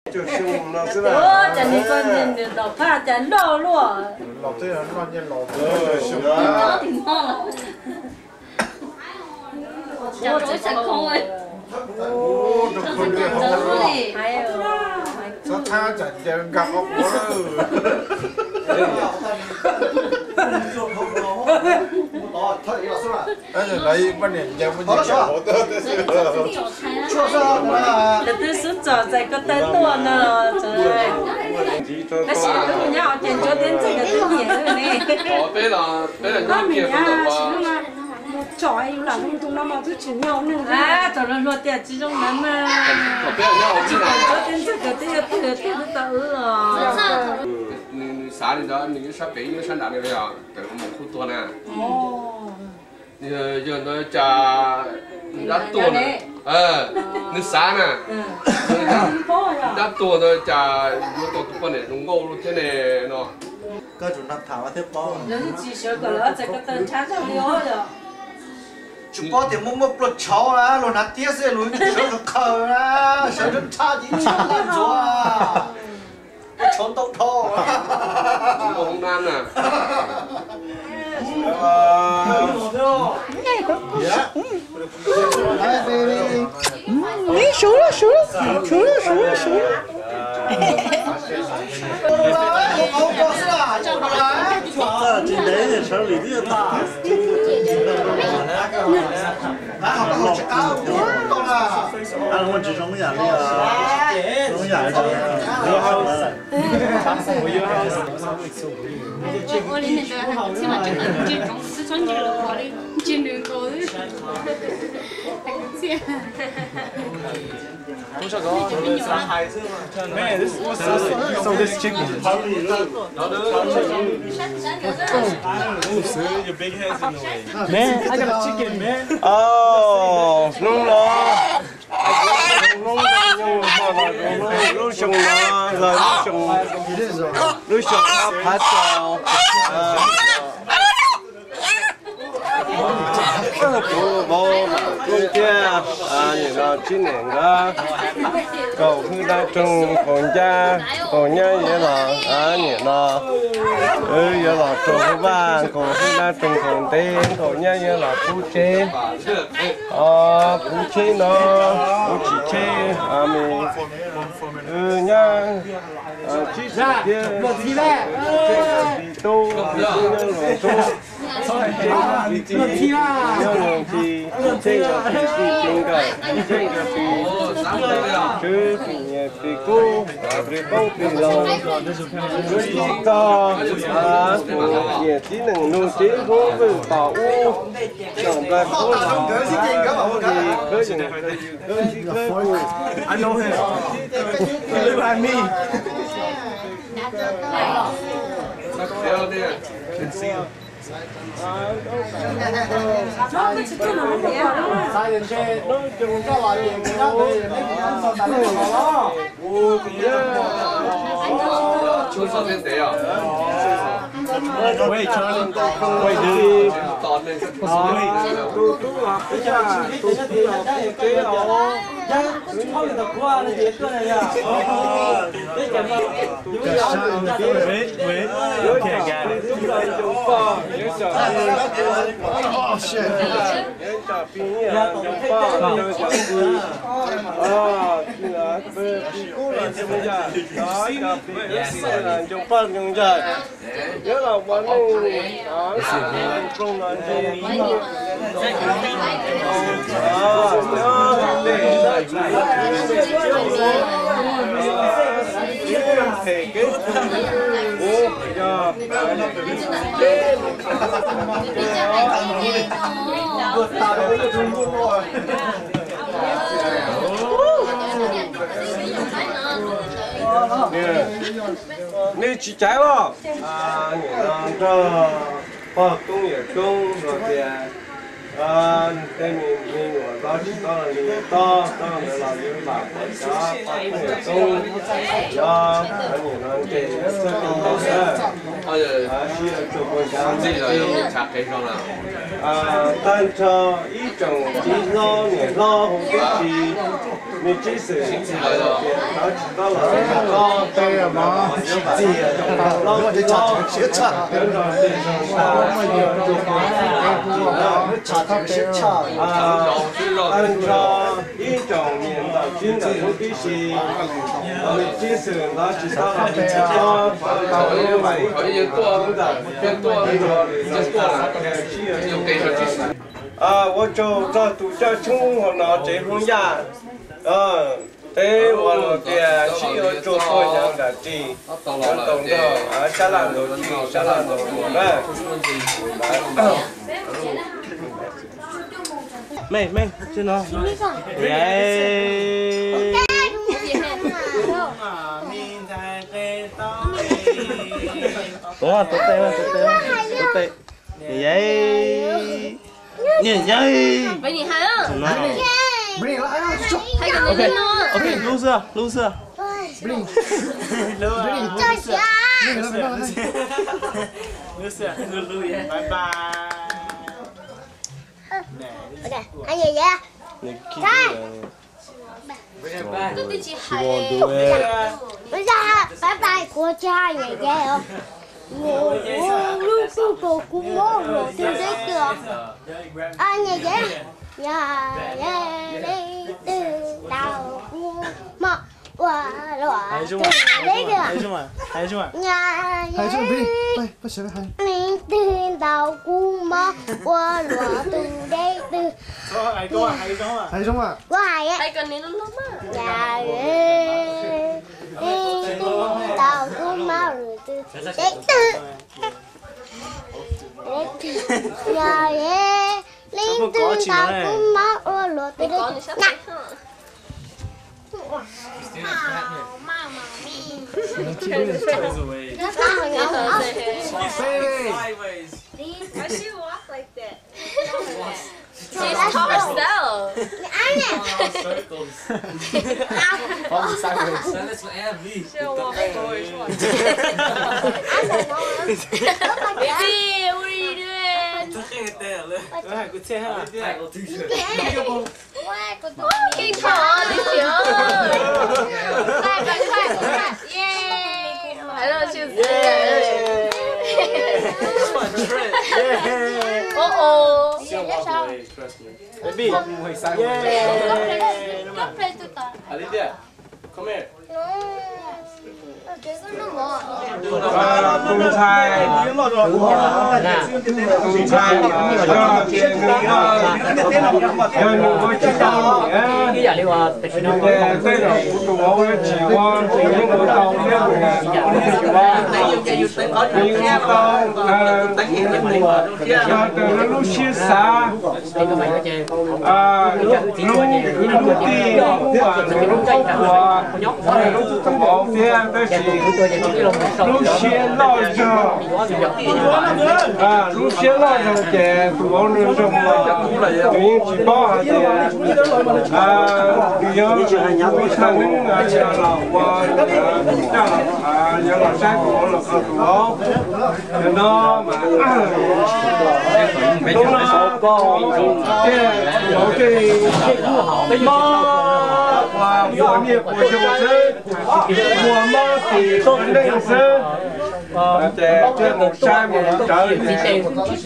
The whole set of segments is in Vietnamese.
chả nên con nhìn được đọc pha chả lo luôn. Lọc thế là nó nhân lọc. Nó thì ngon. Chả đối sạch không ơi. Ô, đượcคนเดียว Hay rồi. สถานจัดเจงกับออกมาlấy vấn đề giờ mình chỉ có là tôi xuống trò dạy có tới tuần rồi trời ơi cái gì cũng nhau trên chỗ đến giờ là tôi nhớ rồi nè bé là những kia không được trời là không tung năm mà tôi chỉ nhau nữa à trời ơi luôn tiền chỉ trong năm mà bé là nhau chứ nào chỗ đến giờ cái tiền nó tự rồi sáng đó những cái bé những sáng nào này bây giờ từ một khu tuần nè giờ nó trả đắt tuần nó sáng nè đắt tuần nó trả vô tuần tuần này nó ngô luôn thế này nó cơ chủ nạp thảo thế bao nếu chỉ sợ cái lỡ sẽ có tên chán trong liêu rồi chúng có thể mua một lột cháu là lột nát tiếc sẽ lối sợ khờ là sợ rất cha gì cha làm cho trốn tông thô không nan nè xuống trên đấy thì sợ lý thuyết ta ăn một chỉ trong cái nhà này trong cái nhà này 我连那个起码这个这种四川这个我的这两个，那个钱。 So this chicken. Your big head's in the way. Man, I got a chicken, man. Oh, đúng rồi. Lúc xong nó rồi lúc xong nó phát sao bố con kia nhìn nó chín nền đó cậu cứ đang trông còn cha còn nhá vậy là nhìn nó vậy là trông cái ba cậu cứ đang trông còn tên cậu nhá vậy là phú chế nó phú chỉ chế mình nhá chỉ kia đi tu I know him. He look like me. sai đến xe nó chừng có loại gì cũng đó thì mấy cái ăn xong tại nó đó chú sao bên đấy à Wait, Charlie. Wait, dude. tòn lên cái tôi học cái cha tôi học cái đó không được qua là gì cái này à đấy chẳng mà Wait. Okay, got it. oh shit nhớ là quán này không nói gì thể cái nè chị trái không nhìn nó khoa học công nghệ chung rồi thì tên mình của đó chỉ có là mình to là làm như là đó khoa học công nghệ chung do nhìn nó thì rất kinh tế 这个有茶配上了。 单车一种几老年老红的鸡，你几岁？他知道了，老对了嘛，老的老学茶，跟着对上茶汤是茶单车一种年到今的红的鸡，你几岁？他知道了， 可以多的，变多的，就多了，就给上去。 我就在度假村和那这种呀，对我那边需要做多样的鸡，懂的，下兰头鸡，下兰头妹，去哪？耶！懂对，耶！耶！ 喂，你还啊？ 没了，哎呀， 还跟着呢。 OK，录色。录耶，拜拜。 OK，喊爷爷。 这对起还。 不是啊，拜拜，国家爷爷哦。我路过古毛路听这个，啊爷爷，呀耶的到古毛，我罗听这个，呀耶， 不行， 你听到古毛，我罗听这个， 还中啊， 我还耶， 还跟你弄嘛？ 呀耶，你听到古毛路听这个。呀耶，林顿大公猫我落的那，妈妈咪， She's taught herself. Baby, what are you doing? Kinh khủng đi xíu. Yay! I know she was good. Oh. Baby, Alicia, come here. Cùng thai lúc xuyên lo cho lúc xuyên lo cho kẻ tụi ông nữa trong những chỉ bao hạt tiền bây giờ tụi sang những nhà lão qua nhà lão sai của ông là tụi ông nó mà đúng là có cái và mùa nhiệt của chúng mùa mơ thì tôi lên sơ để trên một sai một trời thì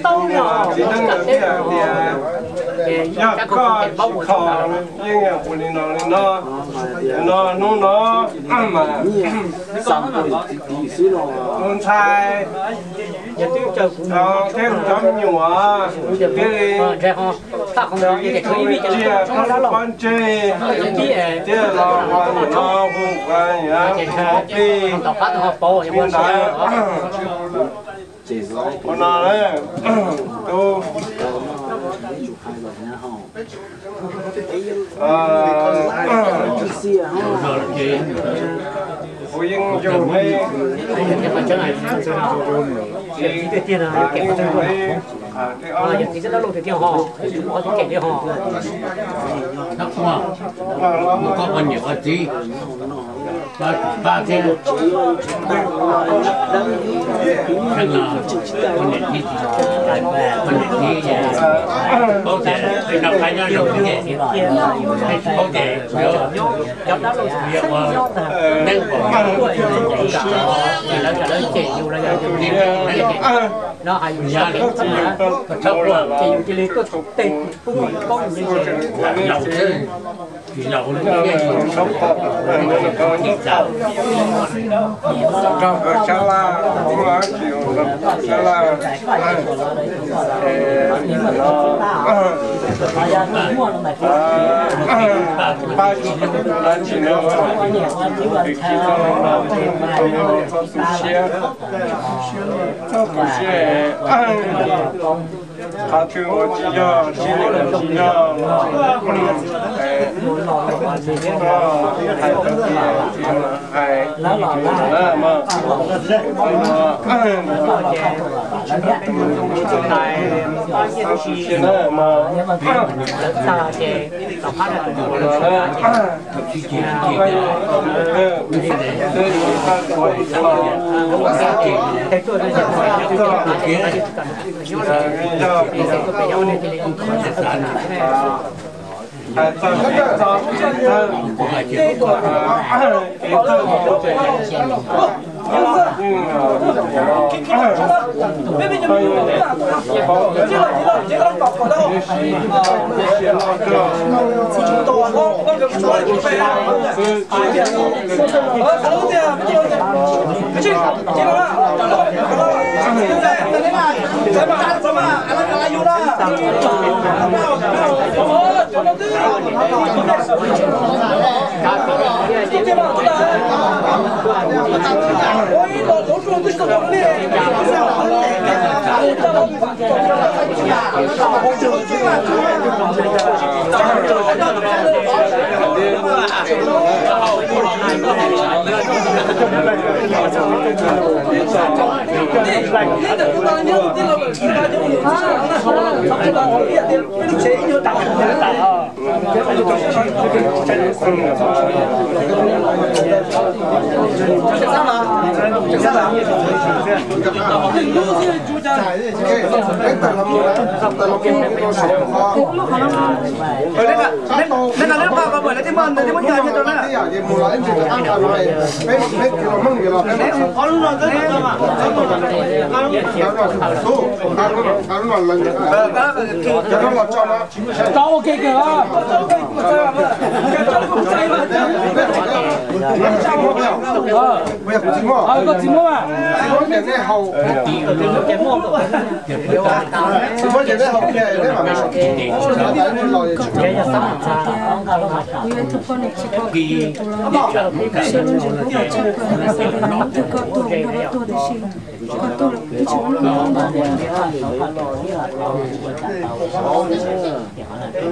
ya có khó nhưng mà của nó mà con trai thêm chấm nhựa cái con chơi chia là nó cũng phải đi hiện đại con nào đấy tôi phụ huynh dùng hay thì rất là lâu thì tiêu họ có thể kể tiêu họ một con nhiều gì ba thế có thể đọc lại nhau được như vậy có thể trong đó việc nên nó hay nhà này có thấp quá chỉ lấy có thục tiền cũng có những cái giàu thế thì giàu lên cái sống có nhiều giàu trong cái sala cũng là kiểu sala ba chỉ là chỉ nó他听我讲，听我讲，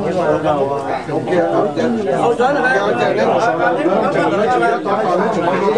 Hãy subscribe cho kênh Ghiền Mì Gõ để không bỏ lỡ những video hấp dẫn.